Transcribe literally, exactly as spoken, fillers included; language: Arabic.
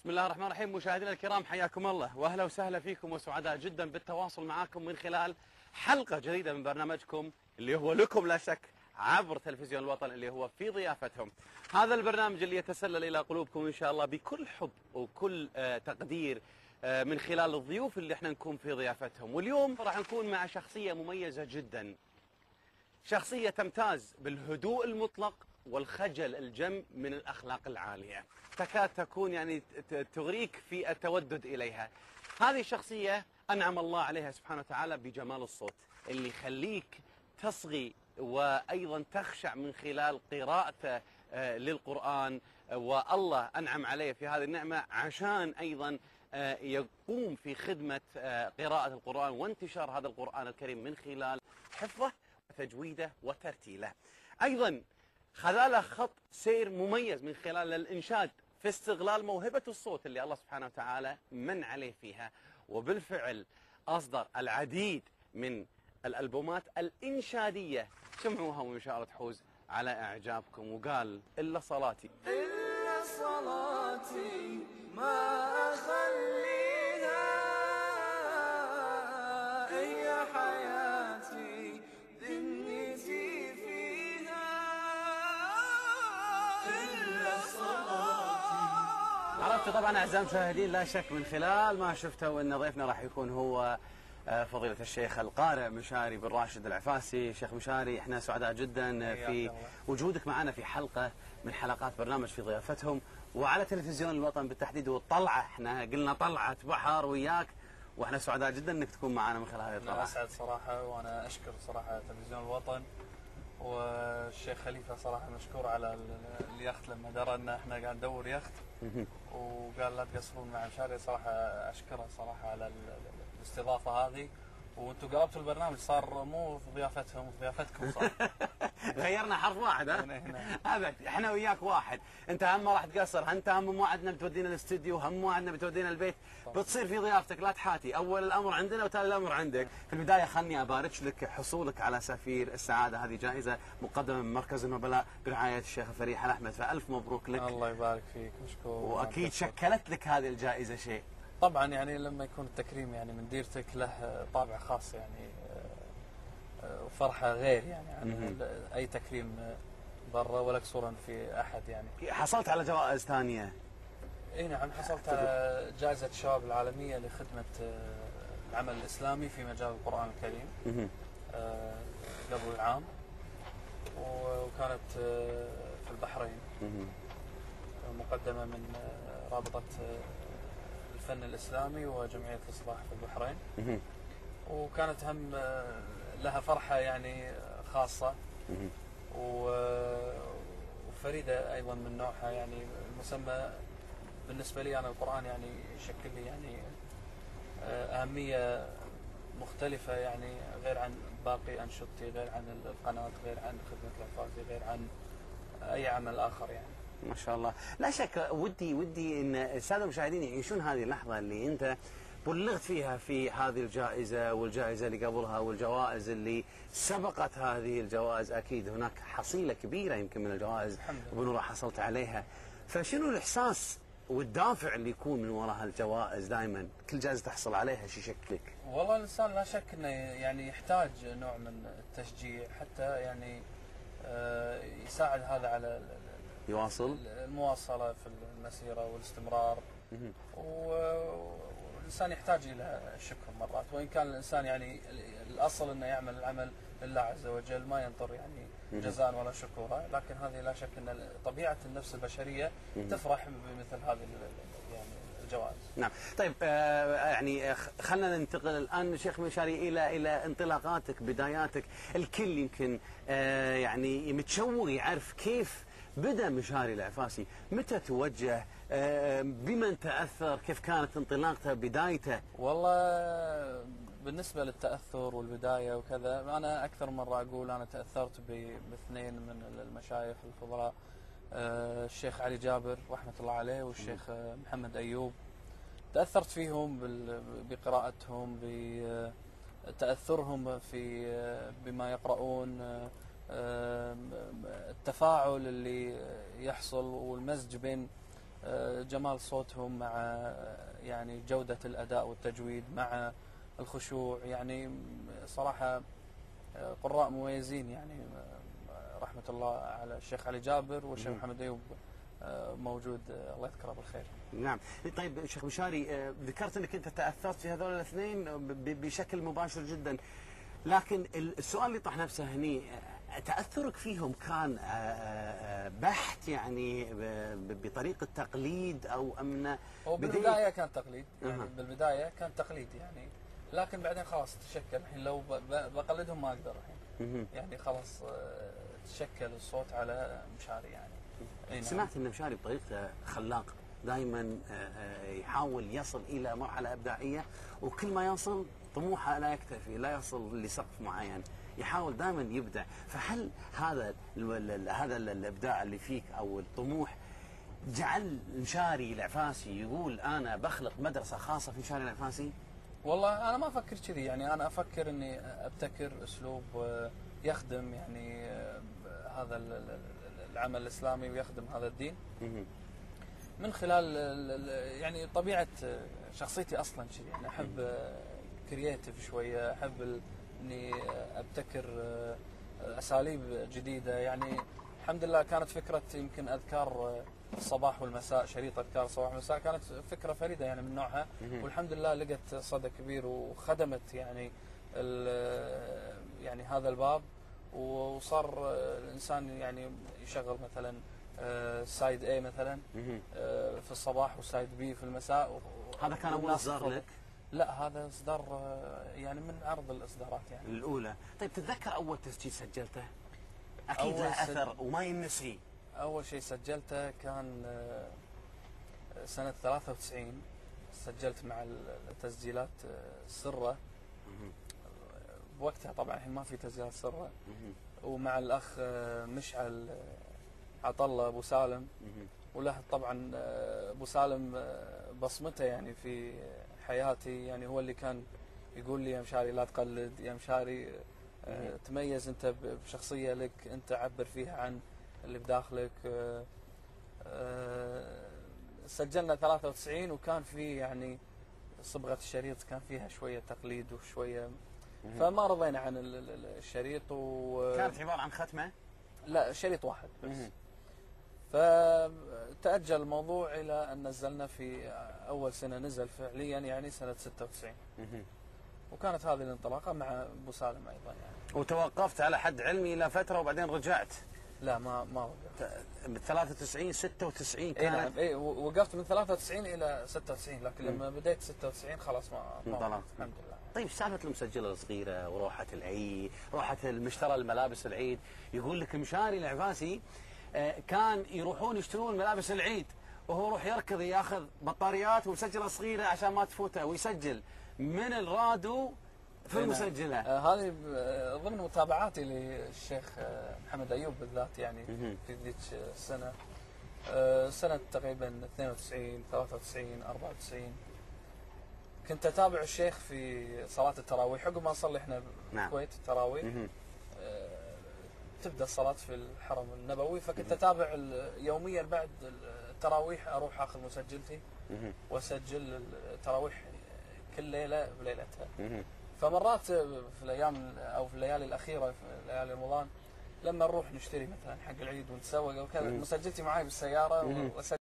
بسم الله الرحمن الرحيم. مشاهدينا الكرام حياكم الله واهلا وسهلا فيكم وسعداء جدا بالتواصل معكم من خلال حلقة جديدة من برنامجكم اللي هو لكم لا شك عبر تلفزيون الوطن اللي هو في ضيافتهم. هذا البرنامج اللي يتسلل إلى قلوبكم إن شاء الله بكل حب وكل آه تقدير آه من خلال الضيوف اللي احنا نكون في ضيافتهم. واليوم راح نكون مع شخصية مميزة جدا، شخصية تمتاز بالهدوء المطلق والخجل الجم من الأخلاق العالية، تكاد تكون يعني تغريك في التودد إليها. هذه الشخصية أنعم الله عليها سبحانه وتعالى بجمال الصوت اللي يخليك تصغي وأيضا تخشع من خلال قراءته للقرآن، والله أنعم عليه في هذه النعمة عشان أيضا يقوم في خدمة قراءة القرآن وانتشار هذا القرآن الكريم من خلال حفظه وتجويده وترتيله. أيضا خذاله خط سير مميز من خلال الإنشاد في استغلال موهبة الصوت اللي الله سبحانه وتعالى من عليه فيها، وبالفعل أصدر العديد من الألبومات الإنشادية. سمعوها وإن شاء الله تحوز على إعجابكم. وقال إلا صلاتي إلا صلاتي ما أخليها، هي حياتي ذنيتي فيها، إلا صلاتي. عرفت طبعا أعزائي المشاهدين لا شك من خلال ما شفتوا أن ضيفنا راح يكون هو فضيلة الشيخ القارئ مشاري بن راشد العفاسي. شيخ مشاري، احنا سعداء جدا في وجودك معنا في حلقة من حلقات برنامج في ضيافتهم وعلى تلفزيون الوطن بالتحديد. والطلعة احنا قلنا طلعة بحر وياك، واحنا سعداء جدا انك تكون معنا من خلال هذه الطلعة. أنا أسعد صراحة، وأنا أشكر صراحة تلفزيون الوطن والشيخ خليفة صراحة مشكور على اليخت لما درى ان احنا قاعد ندور يخت وقال لا تقصرون مع مشاري. صراحة أشكره صراحة على الاستضافة هذه، وانتم قلبتوا البرنامج صار مو في ضيافتهم في ضيافتكم صار. غيرنا حرف واحد. ها ابد احنا وياك واحد. انت هم ما راح تقصر، انت هم موعدنا بتودينا الاستديو، هم موعدنا بتودينا البيت، بتصير في ضيافتك لا تحاتي. اول الامر عندنا وتالي الامر عندك. في البدايه خلني ابارك لك حصولك على سفير السعاده، هذه جائزه مقدمه من مركز النبلاء برعايه الشيخ فريح الاحمد، فالف مبروك لك. الله يبارك فيك، مشكور. واكيد شكلت لك هذه الجائزه شيء. طبعا يعني لما يكون التكريم يعني من ديرتك له طابع خاص، يعني وفرحه غير يعني عن اي تكريم برا ولا كسورا في احد. يعني حصلت على جوائز ثانيه؟ اي نعم، حصلت على جائزه الشباب العالميه لخدمه العمل الاسلامي في مجال القران الكريم قبل العام، وكانت في البحرين مقدمه من رابطه الفن الإسلامي وجمعية الإصلاح في البحرين، وكانت هم لها فرحة يعني خاصة وفريدة أيضا من نوعها. يعني المسمى بالنسبة لي أنا القرآن يعني يشكل لي يعني أهمية مختلفة، يعني غير عن باقي أنشطتي، غير عن القناة، غير عن خدمة العفاسي، غير عن أي عمل آخر. يعني ما شاء الله. لا شك ودي ودي ان الساده المشاهدين يعيشون هذه اللحظه اللي انت بلغت فيها في هذه الجائزه والجائزه اللي قبلها والجوائز اللي سبقت هذه الجوائز. اكيد هناك حصيله كبيره يمكن من الجوائز بنورة حصلت عليها، فشنو الاحساس والدافع اللي يكون من وراء هالجوائز؟ دائما كل جائزه تحصل عليها شيء يشكلك. والله الانسان لا شك انه يعني يحتاج نوع من التشجيع حتى يعني يساعد هذا على يواصل المواصلة في المسيرة والاستمرار. والإنسان يحتاج إلى الشكر مرات، وإن كان الإنسان يعني الأصل أنه يعمل العمل لله عز وجل ما ينطر يعني جزاء ولا شكورا، لكن هذه لا شك أن طبيعة النفس البشرية تفرح بمثل هذه يعني الجوائز. نعم. طيب آه يعني خلينا ننتقل الآن شيخ مشاري إلى إلى انطلاقاتك، بداياتك. الكل يمكن آه يعني متشوق يعرف كيف بدأ مشاري العفاسي، متى توجه، بمن تأثر، كيف كانت انطلاقته بدايته؟ والله بالنسبة للتأثر والبداية وكذا، أنا أكثر مرة أقول أنا تأثرت باثنين من المشايخ الفضلاء، الشيخ علي جابر رحمة الله عليه والشيخ محمد أيوب. تأثرت فيهم بقراءتهم، بتأثرهم في بما يقرؤون، التفاعل اللي يحصل والمزج بين آه، جمال صوتهم مع آه، يعني جودة الأداء والتجويد مع الخشوع. يعني صراحة آه، قراء مميزين، يعني آه، رحمة الله على الشيخ علي جابر والشيخ مم. محمد أيوب آه، موجود، آه، الله يذكره بالخير. نعم. طيب شيخ مشاري، آه، ذكرت انك انت تاثرت في هذول الاثنين ب- بشكل مباشر جدا، لكن السؤال اللي طرح نفسه هني، آه، تاثرك فيهم كان آه، آه، بحت يعني ب- ب- بطريقه تقليد او امن؟ هو بالبداية كان تقليد، يعني أها. بالبداية كان تقليد يعني، لكن بعدين خلاص تشكل. الحين لو ب- ب- بقلدهم ما أقدر الحين، مهم. يعني خلاص آه، تشكل الصوت على مشاري يعني. أي نعم. سمعت ان مشاري بطريقته خلاق، دائما يحاول يصل الى مرحله ابداعيه، وكل ما يصل طموحه لا يكتفي، لا يصل لسقف معين، يحاول دائما يبدع. فهل هذا ال- ال- هذا ال- الابداع اللي فيك او الطموح جعل مشاري العفاسي يقول انا بخلق مدرسه خاصه في مشاري العفاسي؟ والله أنا ما أفكر كذي، يعني أنا أفكر إني أبتكر أسلوب آه، يخدم يعني آه، هذا ال- ال- ال- العمل الإسلامي ويخدم هذا الدين مهم. من خلال ال- ال- يعني طبيعة آه، شخصيتي أصلا كذي. يعني أحب كرياتيف شوية، أحب ال- إني آه، أبتكر آه، أساليب جديدة. يعني الحمد لله كانت فكرة يمكن أذكار آه، الصباح والمساء، شريط أذكار الصباح والمساء، كانت فكرة فريدة يعني من نوعها، مهم. والحمد لله لقت صدى كبير وخدمت يعني ال- يعني هذا الباب، وصار الإنسان يعني يشغل مثلا آه، سايد اي مثلا مهم. آه، في الصباح وسايد بي في المساء. و- هذا كان اول والناس اصدار تفضل. لك؟ لا، هذا اصدار آه، يعني من عرض الاصدارات يعني. الاولى. طيب تتذكر اول تسجيل سجلته؟ اكيد أول له سج- اثر وما ينسي. اول شيء سجلته كان آه، سنة ثلاثة وتسعين، سجلت مع التسجيلات آه، سرة مهم. بوقتها، طبعا الحين ما في تسجيلات سرة، مهم. ومع الاخ آه، مشعل آه، عطله ابو سالم، مهم. وله طبعا آه، ابو سالم آه، بصمته يعني في حياتي، يعني هو اللي كان يقول لي يا مشاري لا تقلد، يا مشاري آه، مم. تميز انت بشخصيه لك، انت عبر فيها عن اللي بداخلك. آه، آه، سجلنا ثلاثة وتسعين، وكان في يعني صبغه الشريط كان فيها شويه تقليد وشويه، مهم. فما رضينا عن ال- ال- الشريط. و كانت عباره عن ختمه؟ لا، شريط واحد بس. مهم. فتأجل الموضوع إلى أن نزلنا في أول سنة، نزل فعليا يعني سنة ستة وتسعين، مهم. وكانت هذه الانطلاقة مع أبو سالم أيضا يعني. وتوقفت على حد علمي الى فتره وبعدين رجعت لا، ما ما وقفت. ب ثلاثة وتسعين ستة وتسعين اي كانت. نعم، اي وقفت من ثلاثة وتسعين إلى ستة وتسعين، لكن لما بديت ستة وتسعين خلاص ما ما انطلقت. وقفت الحمد لله. طيب سالفه المسجله الصغيره وروحه العيد، روحه المشترى الملابس العيد، يقول لك مشاري العفاسي آه، كان يروحون يشترون ملابس العيد وهو يروح يركض ياخذ بطاريات ومسجله صغيره عشان ما تفوته، ويسجل من الراديو في إي نعم. المسجله. آه هذه ب- ضمن متابعاتي للشيخ آه، محمد أيوب بالذات يعني مهم. في ذيك السنة، آه، سنة تقريبا اثنين وتسعين ثلاثة وتسعين أربعة وتسعين، كنت أتابع الشيخ في صلاة التراويح عقب ما نصلي احنا نعم. بالكويت التراويح. مهم. آه، تبدأ الصلاة في الحرم النبوي، فكنت أتابع ال- يوميا بعد التراويح أروح أخذ مسجلتي مهم. وأسجل التراويح كل ليلة بليلتها. مهم. فمرات في الايام او في الليالي الاخيره في ليالي رمضان لما نروح نشتري مثلا حق العيد ونتسوق وكذا، مم. مسجلتي معي بالسياره مم. واسجل